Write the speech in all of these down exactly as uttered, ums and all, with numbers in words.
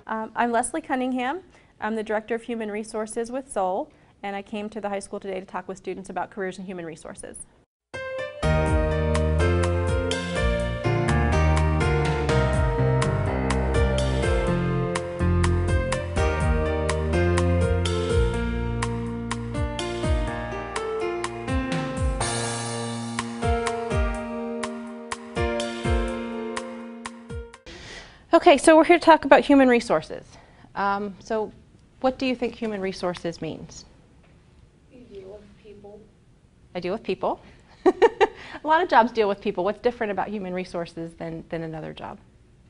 Um, I'm Leslie Cunningham. I'm the Director of Human Resources with Zoll, and I came to the high school today to talk with students about careers in human resources. Okay, so we're here to talk about human resources. Um, so what do you think human resources means? You deal with people. I deal with people. A lot of jobs deal with people. What's different about human resources than, than another job?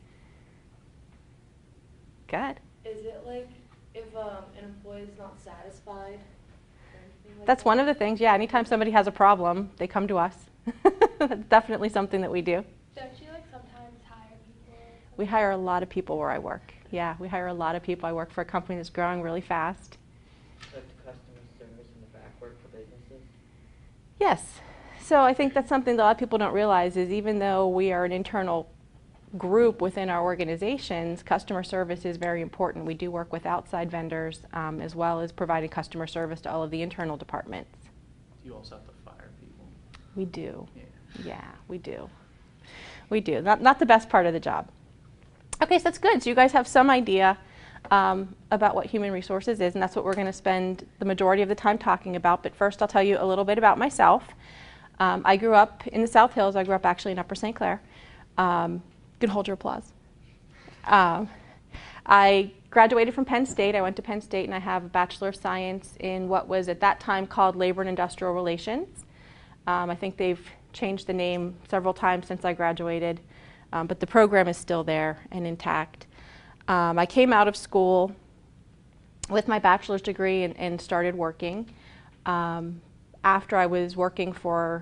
Good. Is it like if um, an employee is not satisfied? Or anything like That's that? one of the things. Yeah, anytime somebody has a problem, they come to us. That's definitely something that we do. Don't you like sometimes hire people? We hire a lot of people where I work. Yeah, we hire a lot of people. I work for a company that's growing really fast. Like the customer service and the back work for businesses? Yes. So I think that's something that a lot of people don't realize is even though we are an internal group within our organizations, customer service is very important. We do work with outside vendors um, as well as providing customer service to all of the internal departments. Do you also have to fire people? We do. Yeah. Yeah, we do. We do. Not, not the best part of the job. Okay, so that's good. So you guys have some idea um, about what human resources is, and that's what we're going to spend the majority of the time talking about. But first, I'll tell you a little bit about myself. Um, I grew up in the South Hills. I grew up actually in Upper Saint Clair. Um, you can hold your applause. Um, I graduated from Penn State. I went to Penn State, and I have a Bachelor of Science in what was at that time called Labor and Industrial Relations. Um, I think they've changed the name several times since I graduated. Um, but the program is still there and intact. Um, I came out of school with my bachelor's degree and, and started working. Um, after I was working for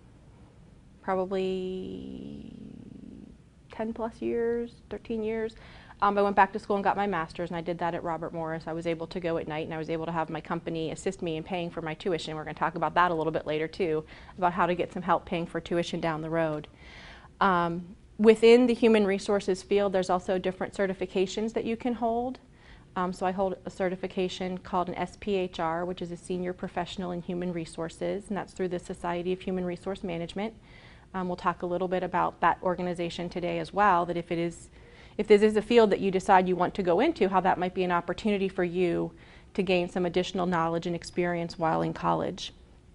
probably ten plus years, thirteen years, um, I went back to school and got my master's, and I did that at Robert Morris. I was able to go at night, and I was able to have my company assist me in paying for my tuition. We're going to talk about that a little bit later too, about how to get some help paying for tuition down the road. Um, Within the human resources field, there's also different certifications that you can hold. Um, so I hold a certification called an S P H R, which is a Senior Professional in Human Resources, and that's through the Society of Human Resource Management. Um, we'll talk a little bit about that organization today as well, that if it is, if this is a field that you decide you want to go into, how that might be an opportunity for you to gain some additional knowledge and experience while in college.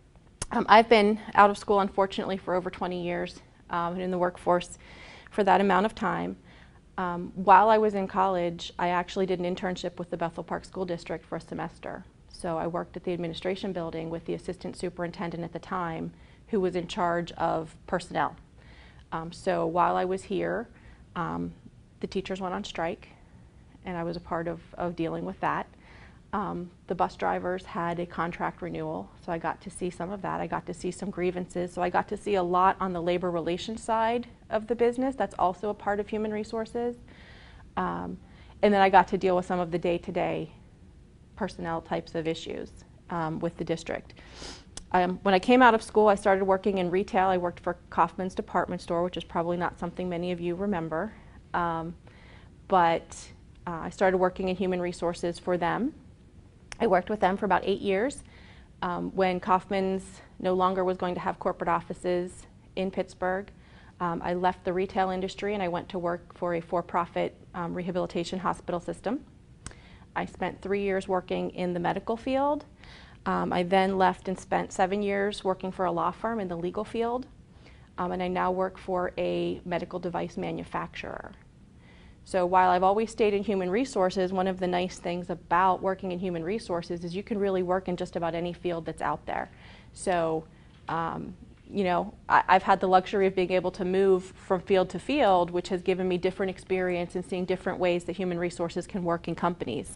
Um, I've been out of school, unfortunately, for over twenty years um, and in the workforce for that amount of time. Um, while I was in college, I actually did an internship with the Bethel Park School District for a semester. So I worked at the administration building with the assistant superintendent at the time, who was in charge of personnel. Um, so while I was here, um, the teachers went on strike, and I was a part of, of dealing with that. Um, the bus drivers had a contract renewal, so I got to see some of that. I got to see some grievances, so I got to see a lot on the labor relations side of the business. That's also a part of human resources. Um, and then I got to deal with some of the day-to-day personnel types of issues um, with the district. Um, when I came out of school, I started working in retail. I worked for Kaufmann's department store, which is probably not something many of you remember. Um, but uh, I started working in human resources for them. I worked with them for about eight years. Um, when Kaufmann's no longer was going to have corporate offices in Pittsburgh, um, I left the retail industry and I went to work for a for-profit um, rehabilitation hospital system. I spent three years working in the medical field. Um, I then left and spent seven years working for a law firm in the legal field. Um, and I now work for a medical device manufacturer. So while I've always stayed in human resources, one of the nice things about working in human resources is you can really work in just about any field that's out there. So, um, you know, I, I've had the luxury of being able to move from field to field, which has given me different experience in seeing different ways that human resources can work in companies.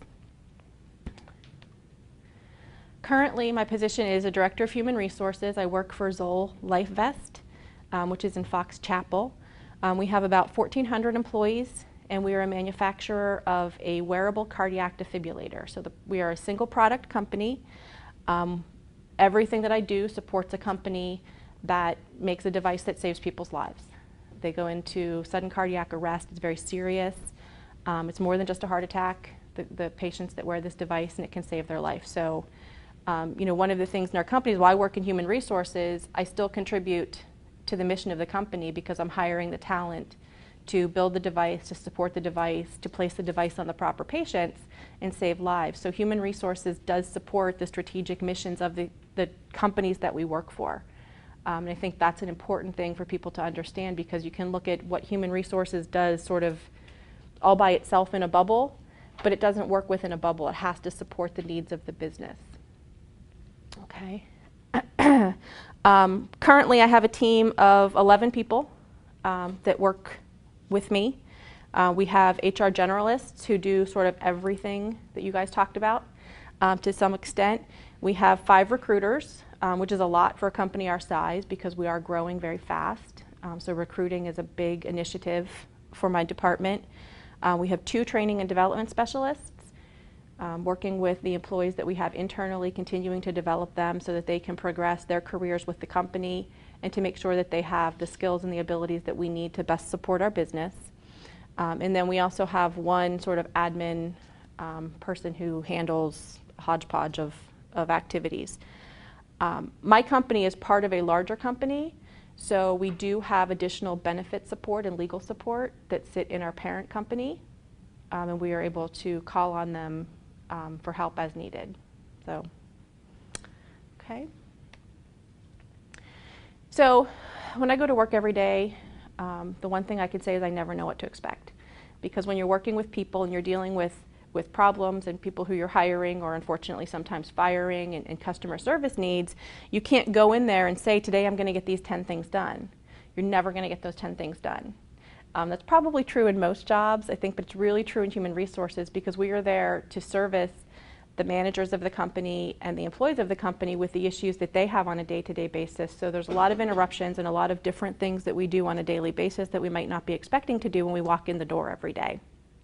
Currently, my position is a Director of Human Resources. I work for Zoll LifeVest, um, which is in Fox Chapel. Um, we have about fourteen hundred employees, and we are a manufacturer of a wearable cardiac defibrillator. So the, we are a single product company. Um, everything that I do supports a company that makes a device that saves people's lives. They go into sudden cardiac arrest. It's very serious. Um, it's more than just a heart attack, the, the patients that wear this device, and it can save their life. So, um, you know, one of the things in our company is while I work in human resources, I still contribute to the mission of the company because I'm hiring the talent to build the device, to support the device, to place the device on the proper patients and save lives. So human resources does support the strategic missions of the, the companies that we work for. Um, and I think that's an important thing for people to understand, because you can look at what human resources does sort of all by itself in a bubble, but it doesn't work within a bubble. It has to support the needs of the business. Okay. um, currently, I have a team of eleven people um, that work with me. Uh, we have H R generalists who do sort of everything that you guys talked about um, to some extent. We have five recruiters, um, which is a lot for a company our size because we are growing very fast. Um, so recruiting is a big initiative for my department. Uh, we have two training and development specialists um, working with the employees that we have internally, continuing to develop them so that they can progress their careers with the company and to make sure that they have the skills and the abilities that we need to best support our business. Um, and then we also have one sort of admin um, person who handles a hodgepodge of, of activities. Um, my company is part of a larger company, so we do have additional benefit support and legal support that sit in our parent company, um, and we are able to call on them um, for help as needed. So, okay. So when I go to work every day, um, the one thing I can say is I never know what to expect. Because when you're working with people and you're dealing with, with problems and people who you're hiring or unfortunately sometimes firing and, and customer service needs, you can't go in there and say, today I'm going to get these ten things done. You're never going to get those ten things done. Um, that's probably true in most jobs, I think, but it's really true in human resources because we are there to service the managers of the company and the employees of the company with the issues that they have on a day-to-day basis. So there's a lot of interruptions and a lot of different things that we do on a daily basis that we might not be expecting to do when we walk in the door every day.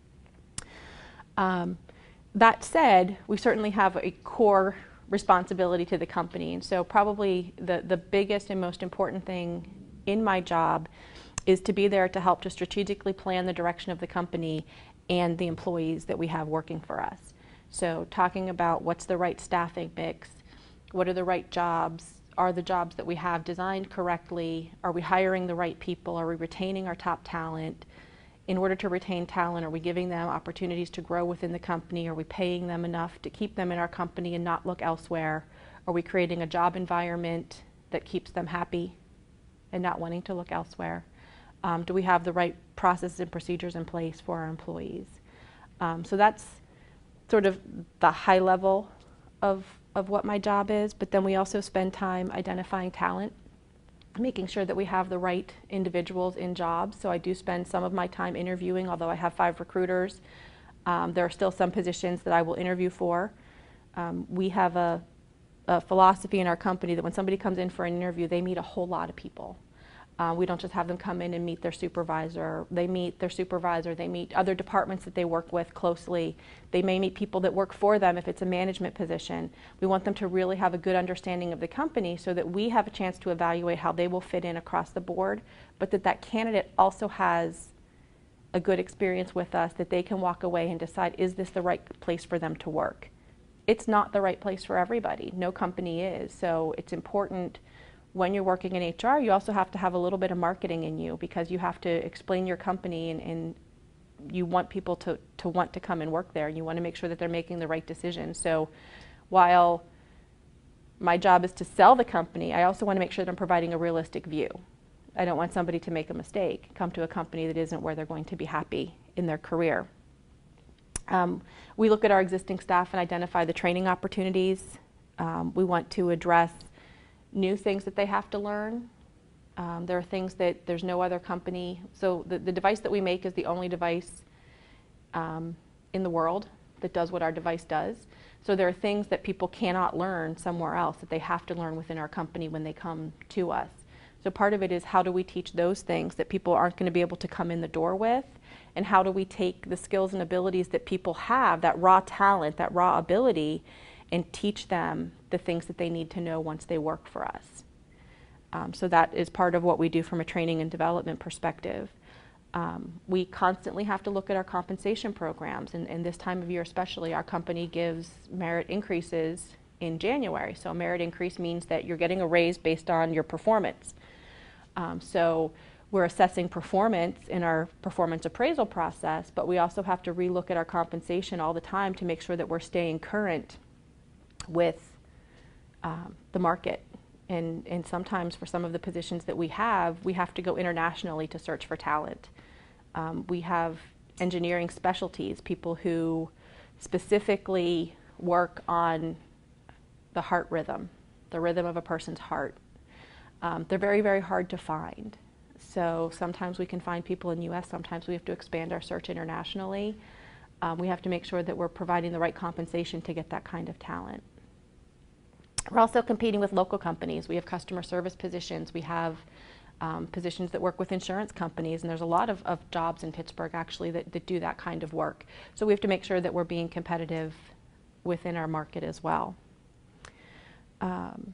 Um, that said, we certainly have a core responsibility to the company, and so probably the, the biggest and most important thing in my job is to be there to help to strategically plan the direction of the company and the employees that we have working for us. So talking about what's the right staffing mix, what are the right jobs, are the jobs that we have designed correctly, are we hiring the right people, are we retaining our top talent? In order to retain talent, are we giving them opportunities to grow within the company? Are we paying them enough to keep them in our company and not look elsewhere? Are we creating a job environment that keeps them happy and not wanting to look elsewhere? Um, do we have the right processes and procedures in place for our employees? Um, so that's sort of the high level of, of what my job is, but then we also spend time identifying talent, making sure that we have the right individuals in jobs. So I do spend some of my time interviewing, although I have five recruiters. Um, there are still some positions that I will interview for. Um, we have a, a philosophy in our company that when somebody comes in for an interview, they meet a whole lot of people. Uh, we don't just have them come in and meet their supervisor. They meet their supervisor. They meet other departments that they work with closely. They may meet people that work for them if it's a management position. We want them to really have a good understanding of the company so that we have a chance to evaluate how they will fit in across the board, but that that candidate also has a good experience with us, that they can walk away and decide, is this the right place for them to work? It's not the right place for everybody. No company is. So it's important when you're working in H R, you also have to have a little bit of marketing in you because you have to explain your company and, and you want people to, to want to come and work there. You want to make sure that they're making the right decisions. So while my job is to sell the company, I also want to make sure that I'm providing a realistic view. I don't want somebody to make a mistake, come to a company that isn't where they're going to be happy in their career. Um, we look at our existing staff and identify the training opportunities. Um, we want to address new things that they have to learn. Um, there are things that there's no other company. So the, the device that we make is the only device um, in the world that does what our device does. So there are things that people cannot learn somewhere else that they have to learn within our company when they come to us. So part of it is how do we teach those things that people aren't going to be able to come in the door with, and how do we take the skills and abilities that people have, that raw talent, that raw ability, and teach them the things that they need to know once they work for us. Um, so that is part of what we do from a training and development perspective. Um, we constantly have to look at our compensation programs, and, and this time of year especially, our company gives merit increases in January. So a merit increase means that you're getting a raise based on your performance. Um, so we're assessing performance in our performance appraisal process, but we also have to relook at our compensation all the time to make sure that we're staying current with um, the market. And, and sometimes for some of the positions that we have, we have to go internationally to search for talent. Um, we have engineering specialties, people who specifically work on the heart rhythm, the rhythm of a person's heart. Um, they're very, very hard to find. So sometimes we can find people in the U S, sometimes we have to expand our search internationally. Um, we have to make sure that we're providing the right compensation to get that kind of talent. We're also competing with local companies. We have customer service positions. We have um, positions that work with insurance companies, and there's a lot of, of jobs in Pittsburgh actually that, that do that kind of work. So we have to make sure that we're being competitive within our market as well. Um,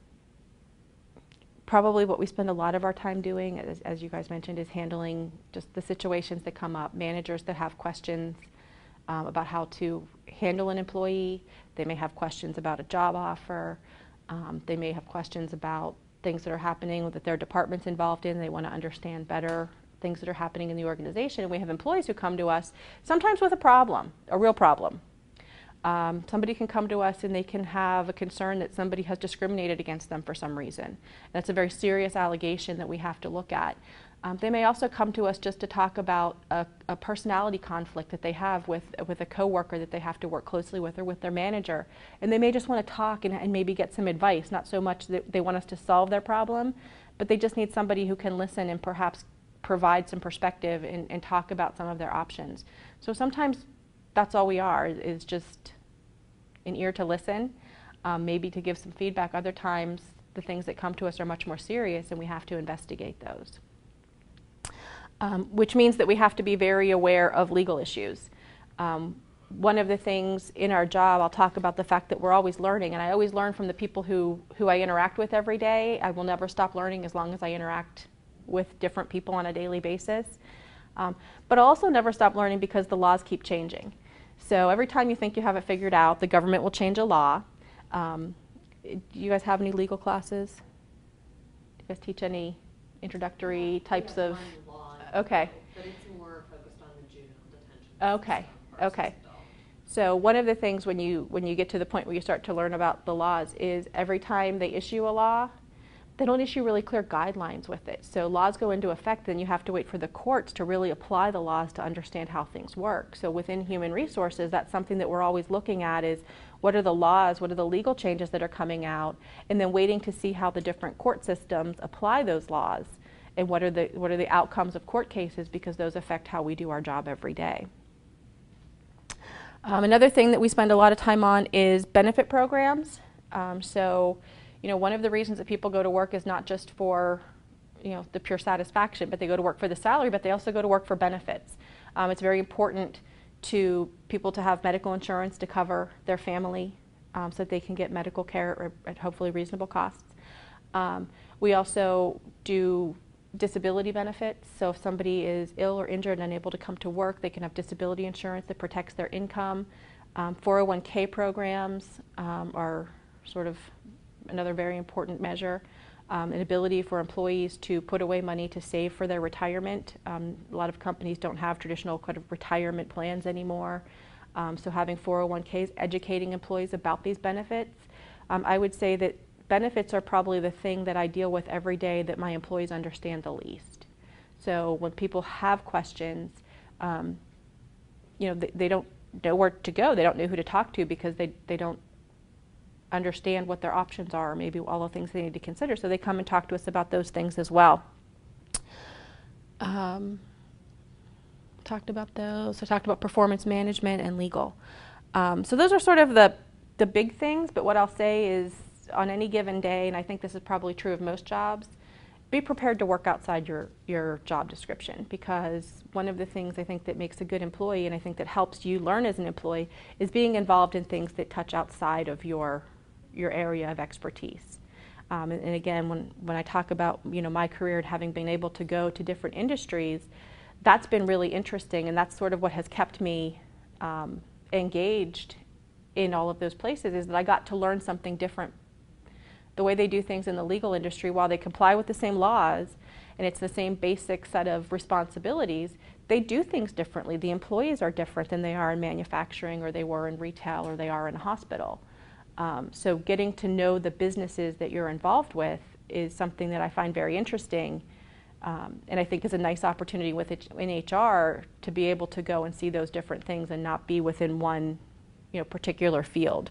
probably what we spend a lot of our time doing, as, as you guys mentioned, is handling just the situations that come up. Managers that have questions um, about how to handle an employee. They may have questions about a job offer. Um, they may have questions about things that are happening that their department's involved in. They want to understand better things that are happening in the organization. And we have employees who come to us sometimes with a problem, a real problem. Um, somebody can come to us and they can have a concern that somebody has discriminated against them for some reason. That's a very serious allegation that we have to look at. Um, they may also come to us just to talk about a, a personality conflict that they have with, with a coworker that they have to work closely with, or with their manager. And they may just want to talk and, and maybe get some advice, not so much that they want us to solve their problem, but they just need somebody who can listen and perhaps provide some perspective and, and talk about some of their options. So sometimes that's all we are, is just an ear to listen, um, maybe to give some feedback. Other times the things that come to us are much more serious and we have to investigate those. Um, which means that we have to be very aware of legal issues. Um, one of the things in our job, I'll talk about the fact that we're always learning, and I always learn from the people who, who I interact with every day. I will never stop learning as long as I interact with different people on a daily basis. Um, but I'll also never stop learning because the laws keep changing. So every time you think you have it figured out, the government will change a law. Um, do you guys have any legal classes? Do you guys teach any introductory types of? Okay. But it's more focused on the juvenile detention. Okay. Okay. So one of the things when you when you get to the point where you start to learn about the laws is every time they issue a law, they don't issue really clear guidelines with it. So laws go into effect, then you have to wait for the courts to really apply the laws to understand how things work. So within human resources, that's something that we're always looking at, is what are the laws, what are the legal changes that are coming out, and then waiting to see how the different court systems apply those laws, and what are the what are the outcomes of court cases, because those affect how we do our job every day. Um, another thing that we spend a lot of time on is benefit programs. Um, so, you know, one of the reasons that people go to work is not just for, you know, the pure satisfaction, but they go to work for the salary, but they also go to work for benefits. Um, it's very important to people to have medical insurance to cover their family, um, so that they can get medical care at hopefully reasonable costs. Um, we also do disability benefits. So if somebody is ill or injured and unable to come to work, they can have disability insurance that protects their income. Um, four oh one K programs um, are sort of another very important measure. Um, an ability for employees to put away money to save for their retirement. Um, a lot of companies don't have traditional kind of retirement plans anymore. Um, so having four oh one Ks, educating employees about these benefits. Um, I would say that benefits are probably the thing that I deal with every day that my employees understand the least. So when people have questions, um, you know, they, they don't know where to go. They don't know who to talk to because they, they don't understand what their options are, or maybe all the things they need to consider. So they come and talk to us about those things as well. Um, talked about those. I talked about performance management and legal. Um, so those are sort of the, the big things, but what I'll say is, on any given day, and I think this is probably true of most jobs, be prepared to work outside your, your job description, because one of the things I think that makes a good employee, and I think that helps you learn as an employee, is being involved in things that touch outside of your, your area of expertise. Um, and, and again, when, when I talk about, you know, my career and having been able to go to different industries, that's been really interesting, and that's sort of what has kept me um, engaged in all of those places, is that I got to learn something different. The way they do things in the legal industry, while they comply with the same laws and it's the same basic set of responsibilities, they do things differently. The employees are different than they are in manufacturing, or they were in retail, or they are in a hospital. Um, so getting to know the businesses that you're involved with is something that I find very interesting, um, and I think is a nice opportunity with it, in H R, to be able to go and see those different things and not be within one, you know, particular field.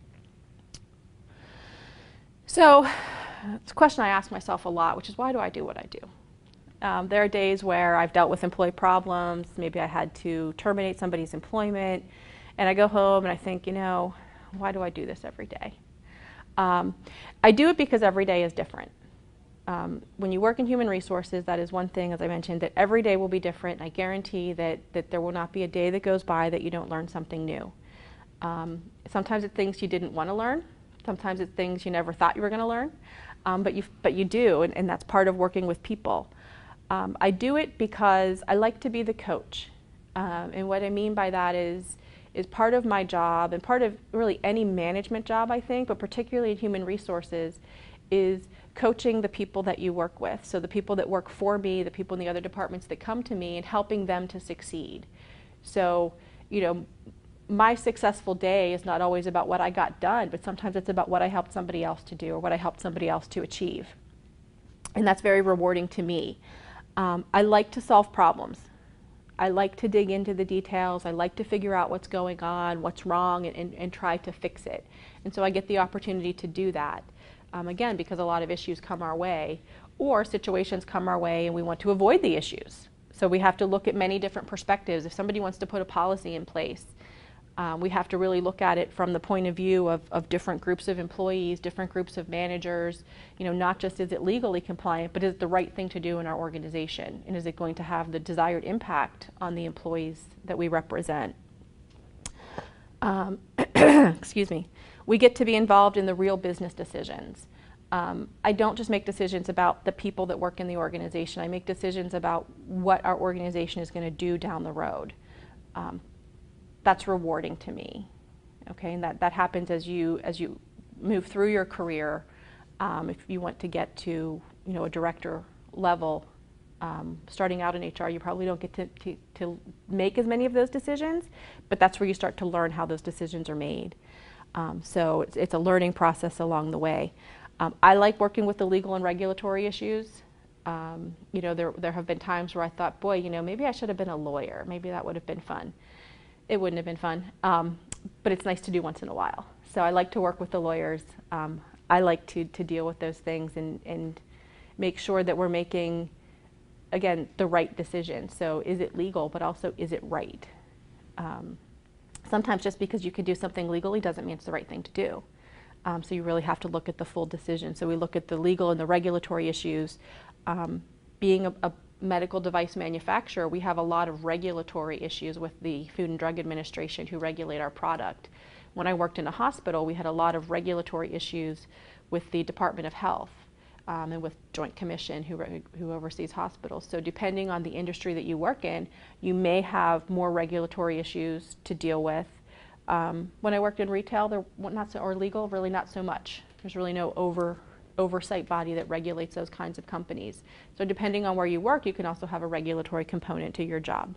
So it's a question I ask myself a lot, which is, why do I do what I do? Um, there are days where I've dealt with employee problems. Maybe I had to terminate somebody's employment, and I go home and I think, you know, why do I do this every day? Um, I do it because every day is different. Um, when you work in human resources, that is one thing, as I mentioned, that every day will be different. I guarantee that, that there will not be a day that goes by that you don't learn something new. Um, sometimes it's things you didn't want to learn. Sometimes it's things you never thought you were going to learn, um, but, you, but you do, and, and that's part of working with people. Um, I do it because I like to be the coach, um, and what I mean by that is, is part of my job, and part of really any management job, I think, but particularly in human resources, is coaching the people that you work with. So the people that work for me, the people in the other departments that come to me, and helping them to succeed. So, you know, my successful day is not always about what I got done, but sometimes it's about what I helped somebody else to do, or what I helped somebody else to achieve. And that's very rewarding to me. Um, I like to solve problems. I like to dig into the details. I like to figure out what's going on, what's wrong, and, and, and try to fix it. And so I get the opportunity to do that. Um, again, because a lot of issues come our way, or situations come our way and we want to avoid the issues. So we have to look at many different perspectives. If somebody wants to put a policy in place, Um, we have to really look at it from the point of view of, of different groups of employees, different groups of managers, you know, not just is it legally compliant, but is it the right thing to do in our organization? And is it going to have the desired impact on the employees that we represent? Um, excuse me. We get to be involved in the real business decisions. Um, I don't just make decisions about the people that work in the organization. I make decisions about what our organization is going to do down the road. Um, That's rewarding to me, okay? And that, that happens as you as you move through your career. Um, if you want to get to, you know, a director level, um, starting out in H R, you probably don't get to, to, to make as many of those decisions, but that's where you start to learn how those decisions are made. Um, so it's, it's a learning process along the way. Um, I like working with the legal and regulatory issues. Um, you know, there, there have been times where I thought, boy, you know, maybe I should have been a lawyer. Maybe that would have been fun. It wouldn't have been fun, um, but it's nice to do once in a while. So I like to work with the lawyers. Um, I like to, to deal with those things and, and make sure that we're making, again, the right decision. So is it legal, but also is it right? Um, sometimes just because you can do something legally doesn't mean it's the right thing to do. Um, so you really have to look at the full decision. So we look at the legal and the regulatory issues. Um, being a, a medical device manufacturer, we have a lot of regulatory issues with the Food and Drug Administration, who regulate our product. When I worked in a hospital, we had a lot of regulatory issues with the Department of Health um, and with Joint Commission, who, who oversees hospitals. So depending on the industry that you work in, you may have more regulatory issues to deal with. Um, when I worked in retail, there not so, or legal, really not so much. There's really no over oversight body that regulates those kinds of companies. So depending on where you work, you can also have a regulatory component to your job.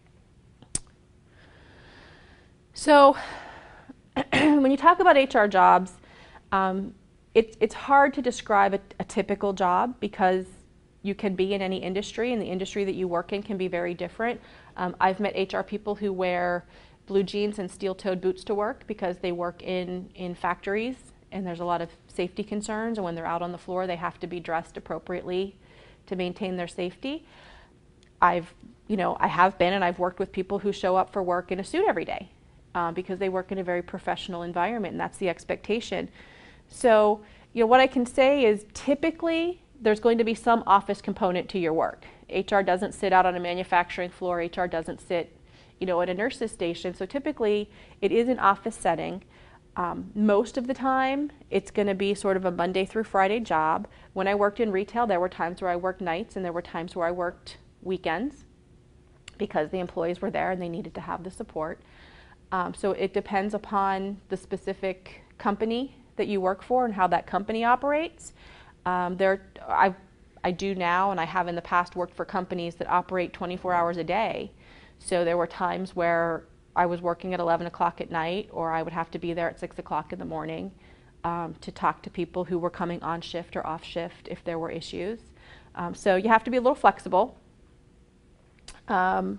So when you talk about H R jobs, um, it, it's hard to describe a, a typical job, because you can be in any industry, and the industry that you work in can be very different. Um, I've met H R people who wear blue jeans and steel-toed boots to work because they work in, in factories, and there's a lot of safety concerns, and when they're out on the floor, they have to be dressed appropriately to maintain their safety. I've, you know, I have been and I've worked with people who show up for work in a suit every day uh, because they work in a very professional environment, and that's the expectation. So, you know, what I can say is typically there's going to be some office component to your work. H R doesn't sit out on a manufacturing floor. H R doesn't sit, you know, at a nurse's station. So typically it is an office setting. Um, most of the time, it's going to be sort of a Monday through Friday job. When I worked in retail, there were times where I worked nights, and there were times where I worked weekends. because the employees were there and they needed to have the support. Um, so it depends upon the specific company that you work for and how that company operates. Um, there, I, I do now, and I have in the past worked for companies that operate twenty-four hours a day. So there were times where I was working at eleven o'clock at night, or I would have to be there at six o'clock in the morning um, to talk to people who were coming on shift or off shift if there were issues. Um, so you have to be a little flexible. Um,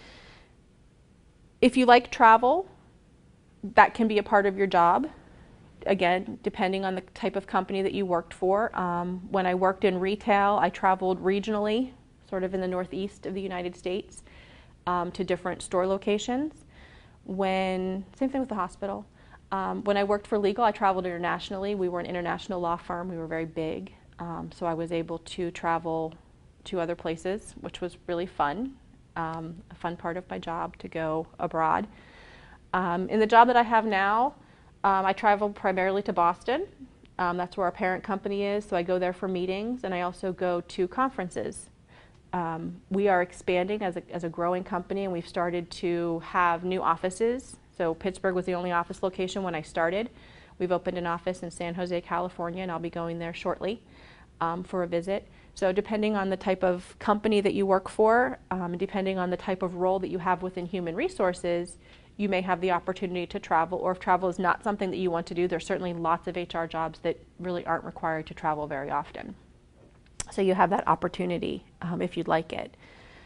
if you like travel, that can be a part of your job. Again, depending on the type of company that you worked for. Um, when I worked in retail, I traveled regionally, sort of in the northeast of the United States, um, to different store locations. When, same thing with the hospital. Um, when I worked for legal, I traveled internationally. We were an international law firm. We were very big. Um, so I was able to travel to other places, which was really fun. Um, a fun part of my job to go abroad. Um, in the job that I have now, um, I travel primarily to Boston. Um, that's where our parent company is, so I go there for meetings, and I also go to conferences. Um, we are expanding as a, as a growing company, and we've started to have new offices. So Pittsburgh was the only office location when I started. We've opened an office in San Jose, California, and I'll be going there shortly um, for a visit. So depending on the type of company that you work for, um, and depending on the type of role that you have within human resources, you may have the opportunity to travel, or if travel is not something that you want to do, there's certainly lots of H R jobs that really aren't required to travel very often. So you have that opportunity um, if you'd like it.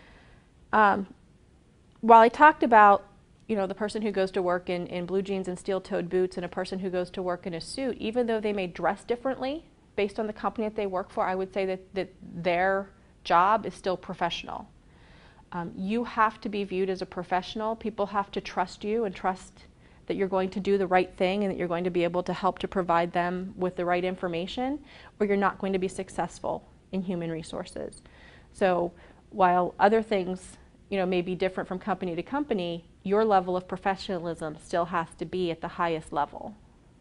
Um, while I talked about, you know, the person who goes to work in, in blue jeans and steel-toed boots and a person who goes to work in a suit, even though they may dress differently based on the company that they work for, I would say that, that their job is still professional. Um, you have to be viewed as a professional. People have to trust you and trust that you're going to do the right thing and that you're going to be able to help to provide them with the right information, or you're not going to be successful in human resources. So while other things, you know, may be different from company to company, your level of professionalism still has to be at the highest level.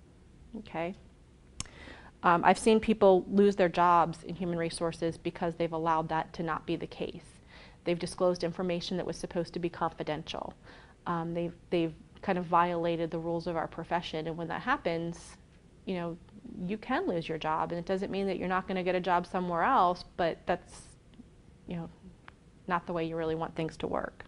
Okay? Um, I've seen people lose their jobs in human resources because they've allowed that to not be the case. They've disclosed information that was supposed to be confidential. Um, they've, they've kind of violated the rules of our profession, and when that happens, you know, you can lose your job, and it doesn't mean that you're not going to get a job somewhere else, but that's, you know, not the way you really want things to work.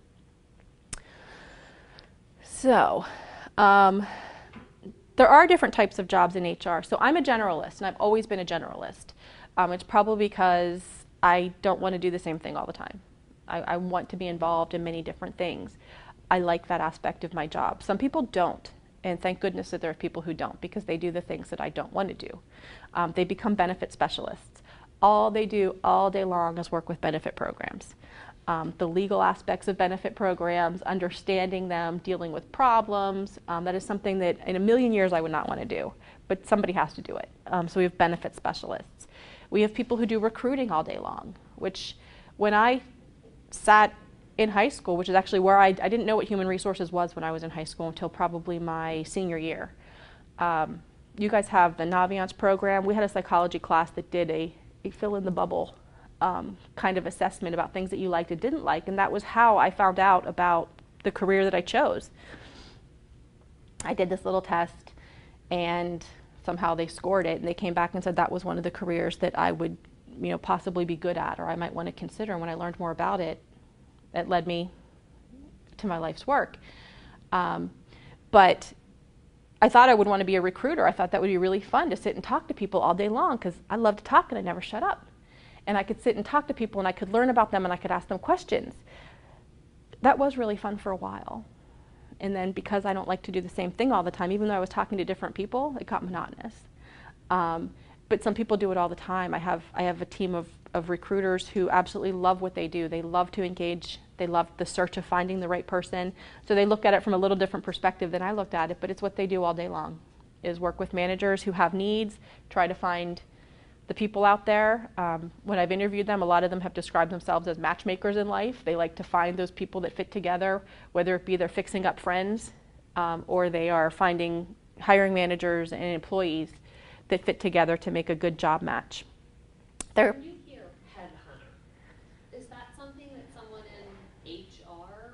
So, um, there are different types of jobs in H R. So I'm a generalist, and I've always been a generalist. Um, it's probably because I don't want to do the same thing all the time. I, I want to be involved in many different things. I like that aspect of my job. Some people don't, and thank goodness that there are people who don't, because they do the things that I don't want to do. Um, they become benefit specialists. All they do all day long is work with benefit programs. Um, the legal aspects of benefit programs, understanding them, dealing with problems, um, that is something that in a million years I would not want to do, but somebody has to do it. Um, so we have benefit specialists. We have people who do recruiting all day long, which when I sat in high school, which is actually where I, I didn't know what human resources was when I was in high school until probably my senior year. Um, you guys have the Naviance program. We had a psychology class that did a, a fill in the bubble um, kind of assessment about things that you liked and didn't like, and that was how I found out about the career that I chose. I did this little test, and somehow they scored it, and they came back and said that was one of the careers that I would, you know, possibly be good at, or I might want to consider. And when I learned more about it, it led me to my life's work. Um, but I thought I would want to be a recruiter. I thought that would be really fun to sit and talk to people all day long, because I love to talk and I never shut up. And I could sit and talk to people and I could learn about them and I could ask them questions. That was really fun for a while. And then because I don't like to do the same thing all the time, even though I was talking to different people, it got monotonous. Um, but some people do it all the time. I have, I have a team of, of recruiters who absolutely love what they do. They love to engage. They love the search of finding the right person. So they look at it from a little different perspective than I looked at it, but it's what they do all day long, is work with managers who have needs, try to find the people out there. Um, when I've interviewed them, a lot of them have described themselves as matchmakers in life. They like to find those people that fit together, whether it be they're fixing up friends um, or they are finding hiring managers and employees that fit together to make a good job match. They're, When you hear headhunter, is that something that someone in H R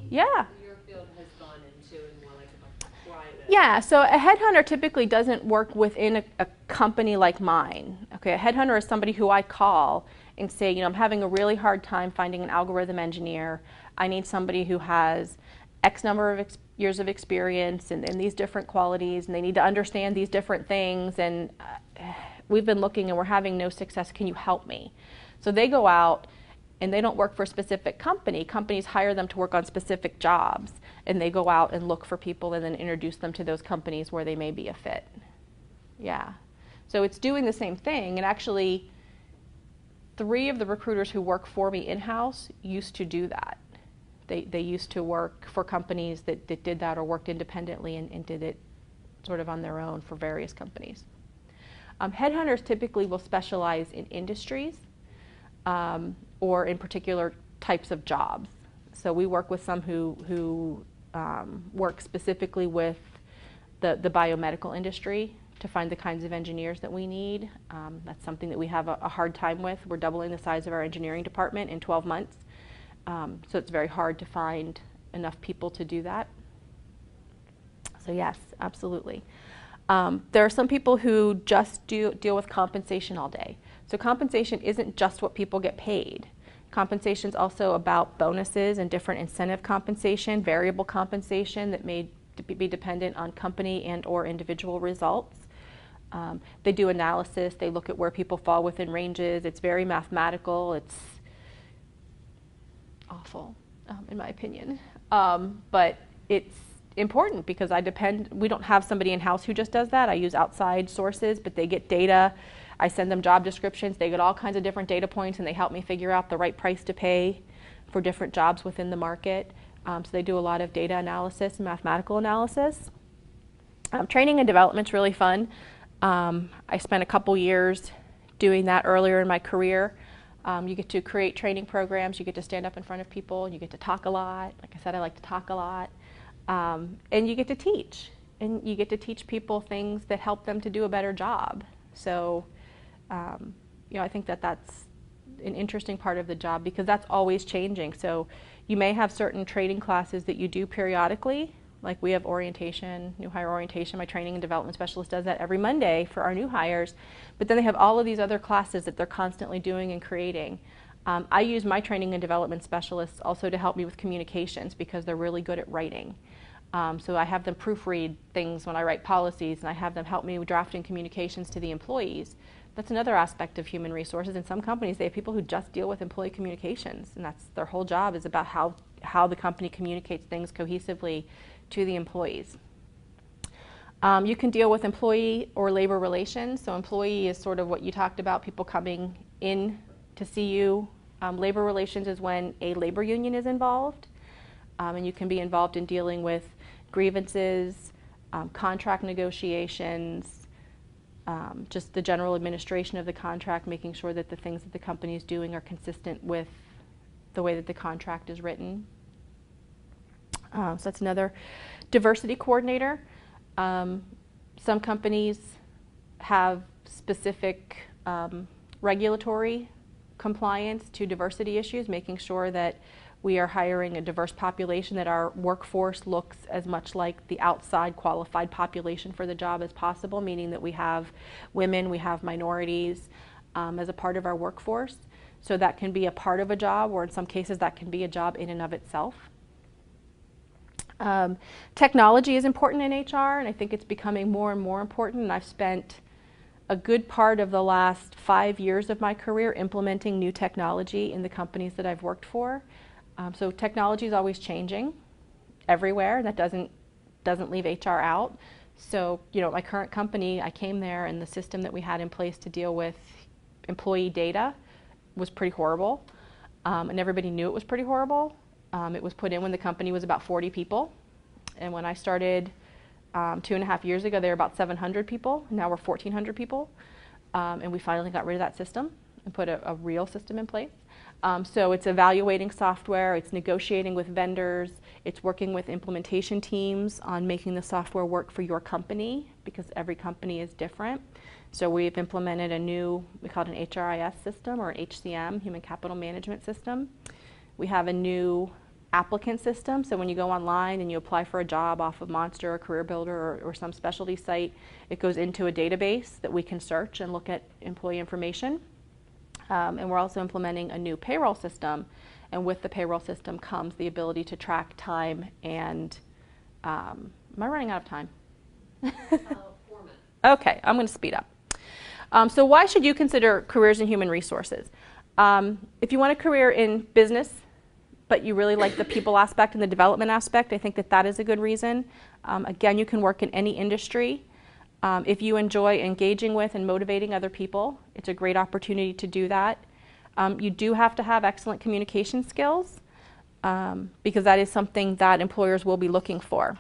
Yeah. your field has gone into and more like a private. Yeah, so a headhunter typically doesn't work within a, a company like mine. Okay, a headhunter is somebody who I call and say, you know, I'm having a really hard time finding an algorithm engineer. I need somebody who has X number of ex- years of experience and, and these different qualities, and they need to understand these different things. And uh, we've been looking and we're having no success. Can you help me? So they go out and they don't work for a specific company. Companies hire them to work on specific jobs, and they go out and look for people and then introduce them to those companies where they may be a fit. Yeah. So it's doing the same thing, and actually three of the recruiters who work for me in-house used to do that. They, they used to work for companies that, that did that or worked independently and, and did it sort of on their own for various companies. Um, headhunters typically will specialize in industries um, or in particular types of jobs. So we work with some who, who um, work specifically with the, the biomedical industry to find the kinds of engineers that we need. Um, that's something that we have a, a hard time with. We're doubling the size of our engineering department in twelve months. Um, so it's very hard to find enough people to do that. So yes, absolutely. Um, there are some people who just do deal with compensation all day. So compensation isn't just what people get paid. Compensation is also about bonuses and different incentive compensation, variable compensation that may be dependent on company and or individual results. Um, they do analysis. They look at where people fall within ranges. It's very mathematical. It's awful, um, in my opinion. Um, but it's important because I depend, we don't have somebody in-house who just does that. I use outside sources, but they get data. I send them job descriptions. They get all kinds of different data points, and they help me figure out the right price to pay for different jobs within the market. Um, so they do a lot of data analysis and mathematical analysis. Um, training and development's really fun. Um, I spent a couple years doing that earlier in my career. Um, you get to create training programs. You get to stand up in front of people. And you get to talk a lot. Like I said, I like to talk a lot. Um, and you get to teach. And you get to teach people things that help them to do a better job. So, um, you know, I think that that's an interesting part of the job because that's always changing. So you may have certain training classes that you do periodically. Like we have orientation, new hire orientation. My training and development specialist does that every Monday for our new hires. But then they have all of these other classes that they're constantly doing and creating. Um, I use my training and development specialists also to help me with communications because they're really good at writing. Um, so I have them proofread things when I write policies, and I have them help me with drafting communications to the employees. That's another aspect of human resources. In some companies, they have people who just deal with employee communications, and that's their whole job is about how, how the company communicates things cohesively to the employees. Um, you can deal with employee or labor relations. So employee is sort of what you talked about, people coming in to see you. Um, labor relations is when a labor union is involved, um, and you can be involved in dealing with grievances, um, contract negotiations, um, just the general administration of the contract, making sure that the things that the company is doing are consistent with the way that the contract is written. Uh, so that's another. Diversity coordinator. Um, some companies have specific um, regulatory compliance to diversity issues, making sure that we are hiring a diverse population, that our workforce looks as much like the outside qualified population for the job as possible, meaning that we have women, we have minorities um, as a part of our workforce. So that can be a part of a job, or in some cases that can be a job in and of itself. Um, technology is important in H R, and I think it's becoming more and more important. And I've spent a good part of the last five years of my career implementing new technology in the companies that I've worked for. Um, so technology is always changing everywhere, and that doesn't doesn't leave H R out. So, you know, my current company, I came there, and the system that we had in place to deal with employee data was pretty horrible, um, and everybody knew it was pretty horrible. Um, it was put in when the company was about forty people, and when I started um, two and a half years ago, they were about seven hundred people. Now we're fourteen hundred people, um, and we finally got rid of that system and put a, a real system in place. Um, so it's evaluating software, it's negotiating with vendors, it's working with implementation teams on making the software work for your company, because every company is different. So we've implemented a new, we call it an H R I S system, or an H C M, Human Capital Management System. We have a new applicant system. So when you go online and you apply for a job off of Monster or Career Builder or, or some specialty site, it goes into a database that we can search and look at employee information. Um, and we're also implementing a new payroll system. And with the payroll system comes the ability to track time and, um, am I running out of time? Uh, four minutes. Okay, I'm going to speed up. Um, so why should you consider careers in human resources? Um, if you want a career in business, but you really like the people aspect and the development aspect, I think that that is a good reason. Um, again, you can work in any industry. Um, if you enjoy engaging with and motivating other people, it's a great opportunity to do that. Um, you do have to have excellent communication skills um, because that is something that employers will be looking for.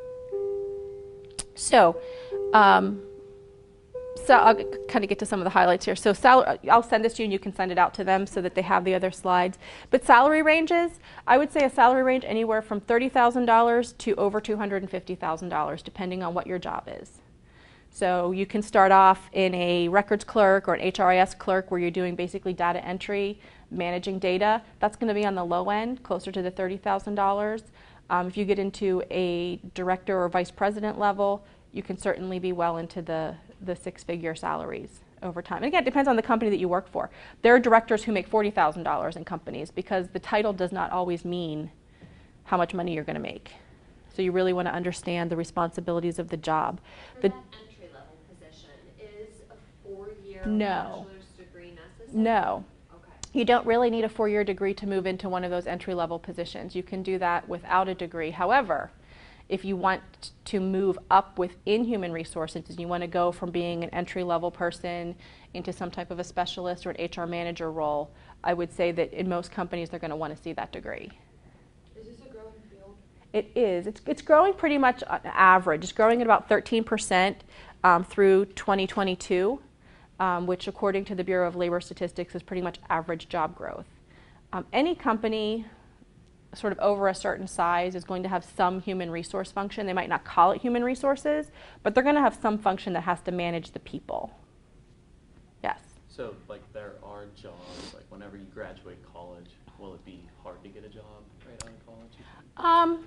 So, um, so I'll kind of get to some of the highlights here. So sal- I'll send this to you and you can send it out to them so that they have the other slides. But salary ranges, I would say a salary range anywhere from thirty thousand dollars to over two hundred fifty thousand dollars, depending on what your job is. So you can start off in a records clerk or an H R I S clerk where you're doing basically data entry, managing data. That's going to be on the low end, closer to the thirty thousand dollars. Um, if you get into a director or vice president level, you can certainly be well into the, the six-figure salaries over time. And again, it depends on the company that you work for. There are directors who make forty thousand dollars in companies because the title does not always mean how much money you're going to make. So you really want to understand the responsibilities of the job. For The, that entry-level position, is a four-year No. bachelor's degree necessary? no. Okay. You don't really need a four-year degree to move into one of those entry-level positions. You can do that without a degree. However, if you want to move up within human resources and you want to go from being an entry-level person into some type of a specialist or an H R manager role, I would say that in most companies they're going to want to see that degree. Is this a growing field? It is. It's, it's growing pretty much on average. It's growing at about thirteen percent um, through twenty twenty-two. Um, which according to the Bureau of Labor Statistics is pretty much average job growth. Um, any company sort of over a certain size is going to have some human resource function. They might not call it human resources, but they're going to have some function that has to manage the people. Yes? So, like, there are jobs, like, whenever you graduate college, will it be hard to get a job right out of college? Um,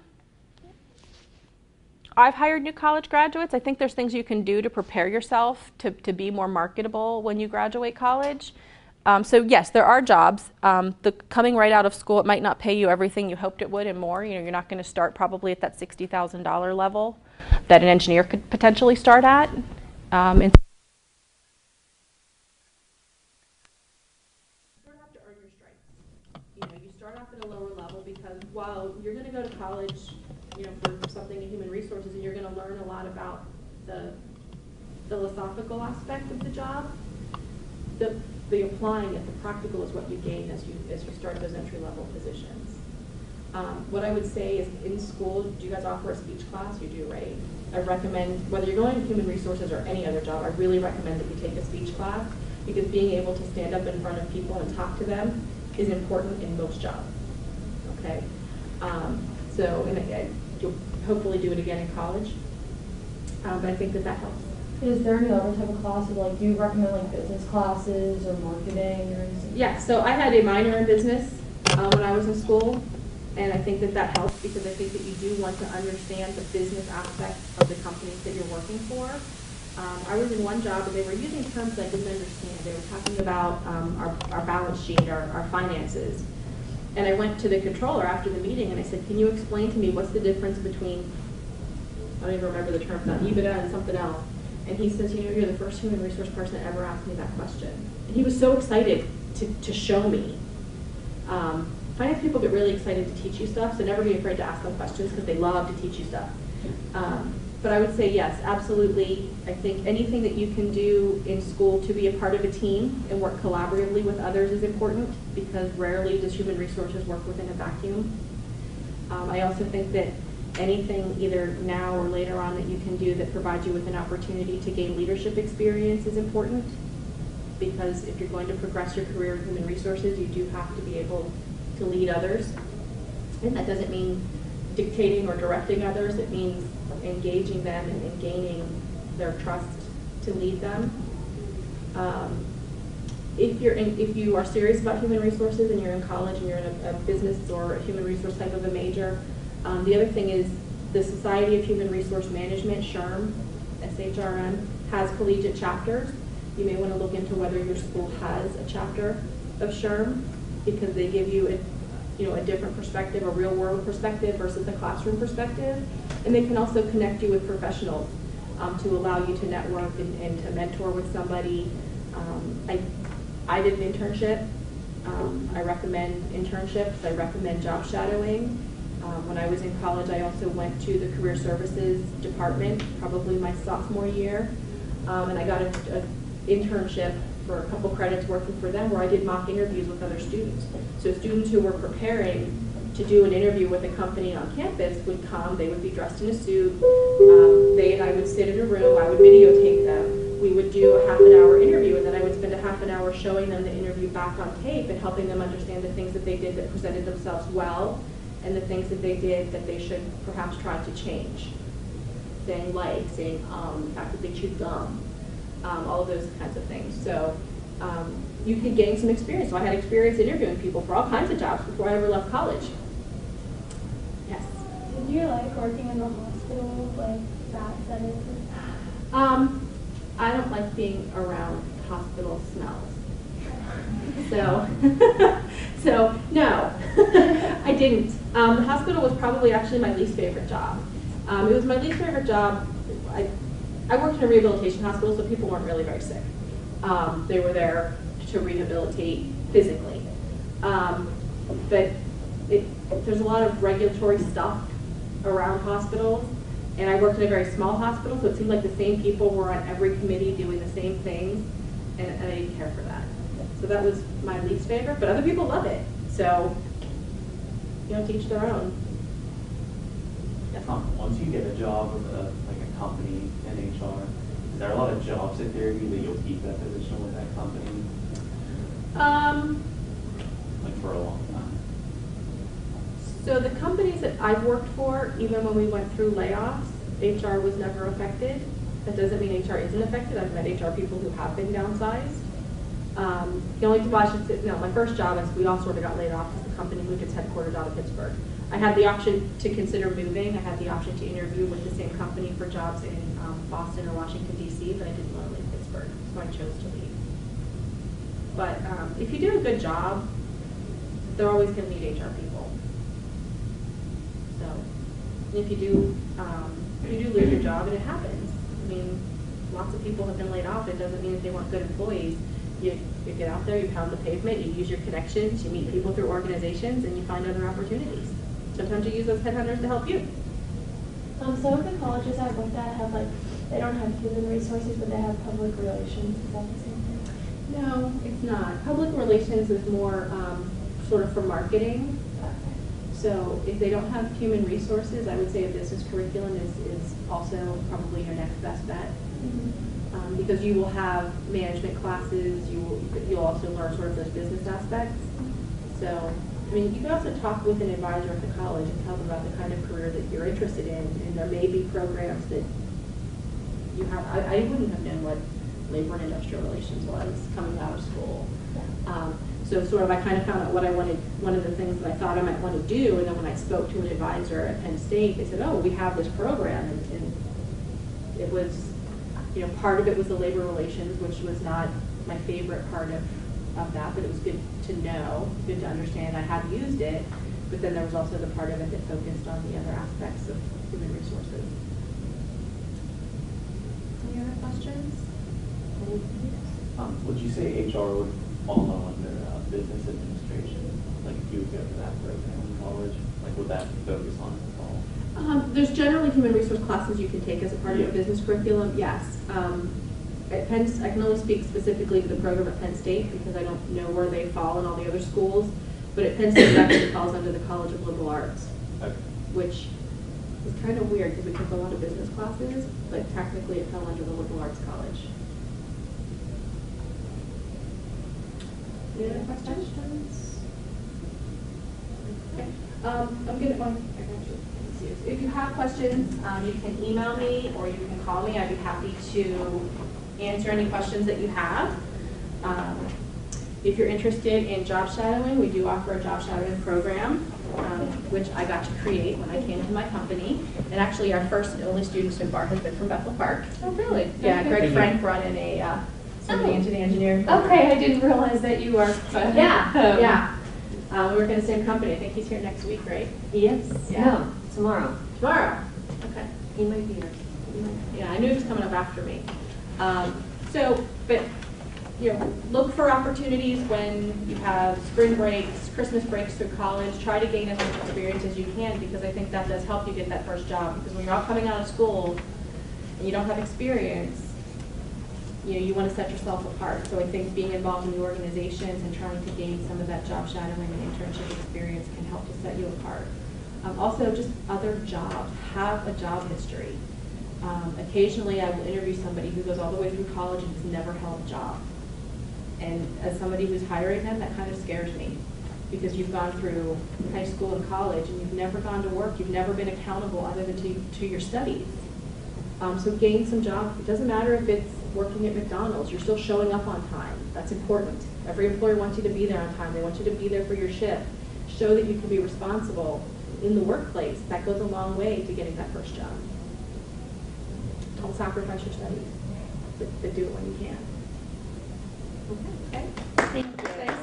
I've hired new college graduates. I think there's things you can do to prepare yourself to, to be more marketable when you graduate college. Um, so yes, there are jobs. Um, the coming right out of school, it might not pay you everything you hoped it would and more. You know, you're not going to start probably at that sixty thousand dollars level that an engineer could potentially start at. Um, and you sort of have to earn your stripes. You know, you start off at a lower level because while you're going to go to college, you know, for something in human resources, and you're going to learn a lot about the philosophical aspect of the job, the the applying it, the practical is what you gain as you as you start those entry level positions. Um, what I would say is in school, do you guys offer a speech class? You do, right? I recommend, whether you're going to human resources or any other job, I really recommend that you take a speech class because being able to stand up in front of people and talk to them is important in most jobs. Okay, um, so and again, you'll hopefully do it again in college, um, but I think that that helps. Is there any other type of classes, like do you recommend like business classes or marketing or anything? Yeah, so I had a minor in business uh, when I was in school, and I think that that helps because I think that you do want to understand the business aspect of the companies that you're working for. Um, I was in one job and they were using terms that I didn't understand. They were talking about um, our, our balance sheet, our, our finances. And I went to the controller after the meeting and I said, can you explain to me what's the difference between, I don't even remember the term, not EBITDA and something else. And he says, you know, you're the first human resource person that ever asked me that question. And he was so excited to, to show me. Um, finance people get really excited to teach you stuff, so never be afraid to ask them questions because they love to teach you stuff. Um, but I would say yes, absolutely. I think anything that you can do in school to be a part of a team and work collaboratively with others is important because rarely does human resources work within a vacuum. Um, I also think that anything either now or later on that you can do that provides you with an opportunity to gain leadership experience is important because if you're going to progress your career in human resources, you do have to be able to lead others. And that doesn't mean dictating or directing others. It means engaging them and, and gaining their trust to lead them. Um, if you're in, if you are serious about human resources and you're in college and you're in a, a business or a human resource type of a major, um, the other thing is the Society of Human Resource Management, SHRM, S H R M, has collegiate chapters. You may want to look into whether your school has a chapter of SHRM, because they give you a, you know, a different perspective, a real world perspective versus a classroom perspective. And they can also connect you with professionals um, to allow you to network and, and to mentor with somebody. Um, I, I did an internship. Um, I recommend internships. I recommend job shadowing. Um, when I was in college, I also went to the career services department, probably my sophomore year, um, and I got an internship for a couple credits working for them, where I did mock interviews with other students. So students who were preparing to do an interview with a company on campus would come. They would be dressed in a suit. Um, they and I would sit in a room. I would videotape them. We would do a half an hour interview, and then I would spend a half an hour showing them the interview back on tape and helping them understand the things that they did that presented themselves well, and the things that they did that they should perhaps try to change. Saying like, saying um, the fact that they chewed gum, um, all of those kinds of things. So um, you can gain some experience. So I had experience interviewing people for all kinds of jobs before I ever left college. Yes? Did you like working in the hospital, like that setting? Um, I don't like being around hospital smells. So, so no, I didn't. Um, the hospital was probably actually my least favorite job. Um, it was my least favorite job. I, I worked in a rehabilitation hospital, so people weren't really very sick. Um, they were there to rehabilitate physically. Um, but it, there's a lot of regulatory stuff around hospitals, and I worked in a very small hospital, so it seemed like the same people were on every committee doing the same things, and, and I didn't care for that. So that was my least favorite, but other people love it. So, you know, to each their own. Yes. Um, once you get a job with a, like a company in H R, is there a lot of job security that you'll keep that position with that company, Um, like for a long time? so the companies that I've worked for, even when we went through layoffs, H R was never affected. That doesn't mean H R isn't affected. I've met H R people who have been downsized. Um, the only people I should say, no, my first job is we all sort of got laid off because the company moved its headquarters out of Pittsburgh. I had the option to consider moving. I had the option to interview with the same company for jobs in um, Boston or Washington, D C, but I didn't want to leave Pittsburgh, so I chose to leave. But um, if you do a good job, they're always going to need H R people. So if you do, um, if you do lose your job, and it happens. I mean, lots of people have been laid off. It doesn't mean that they weren't good employees. You, you get out there, you pound the pavement, you use your connections, you meet people through organizations, and you find other opportunities. Sometimes you use those headhunters to help you. Um, some of the colleges I've worked at have like, they don't have human resources, but they have public relations. Is that the same thing? No, it's not. Public relations is more um, sort of for marketing. So if they don't have human resources, I would say a business curriculum is, is also probably your next best bet. Mm-hmm. Um, because you will have management classes, you will, you'll also learn sort of those business aspects. So, I mean, you can also talk with an advisor at the college and tell them about the kind of career that you're interested in, and there may be programs that you have. I, I wouldn't have known what labor and industrial relations was coming out of school. Um, so sort of I kind of found out what I wanted, one of the things that I thought I might want to do, and then when I spoke to an advisor at Penn State, they said, oh, we have this program, and, and it was, you know, part of it was the labor relations, which was not my favorite part of, of that, but it was good to know, good to understand. I had used it, but then there was also the part of it that focused on the other aspects of human resources. Any other questions? Um, would you say H R would fall under uh, business administration, like if you would go to that program in college? Like would that focus on it at all? Um, there's generally human resource classes you can take as a part Yeah. of a business curriculum, yes. Um, at Penn, I can only speak specifically to the program at Penn State because I don't know where they fall in all the other schools, but at Penn State it actually falls under the College of Liberal Arts, Okay. which is kind of weird because we took a lot of business classes, but technically it fell under the Liberal Arts College. Any other questions? Okay. Um, I'm gonna, well, I got you. If you have questions, um, you can email me or you can call me. I'd be happy to answer any questions that you have. Um, If you're interested in job shadowing, we do offer a job shadowing program, um, which I got to create when I came to my company. And actually, our first and only student so far has been from Bethel Park. Oh, really? Yeah, Okay. Greg Frank brought in a uh, somebody Oh. into the engineering program. Okay, I didn't realize that you are. But Yeah, um, yeah. Uh, we work in the same company. I think he's here next week, right? Yes. Yeah. No, tomorrow. Tomorrow. Okay. He might be here. Yeah, I knew he was coming up after me. Um, so, but, you know, look for opportunities when you have spring breaks, Christmas breaks through college. Try to gain as much experience as you can, because I think that does help you get that first job. Because when you're all coming out of school and you don't have experience, you know, you want to set yourself apart. So I think being involved in the organizations and trying to gain some of that job shadowing and internship experience can help to set you apart. Um, also, just other jobs. Have a job history. Um, occasionally, I will interview somebody who goes all the way through college and has never held a job. And as somebody who's hiring them, that kind of scares me, because you've gone through high school and college and you've never gone to work. You've never been accountable other than to, to your studies. Um, so gain some jobs. It doesn't matter if it's working at McDonald's. You're still showing up on time. That's important. Every employer wants you to be there on time. They want you to be there for your shift. Show that you can be responsible in the workplace. That goes a long way to getting that first job. Don't sacrifice your studies, but, but do it when you can. Okay. Thank you.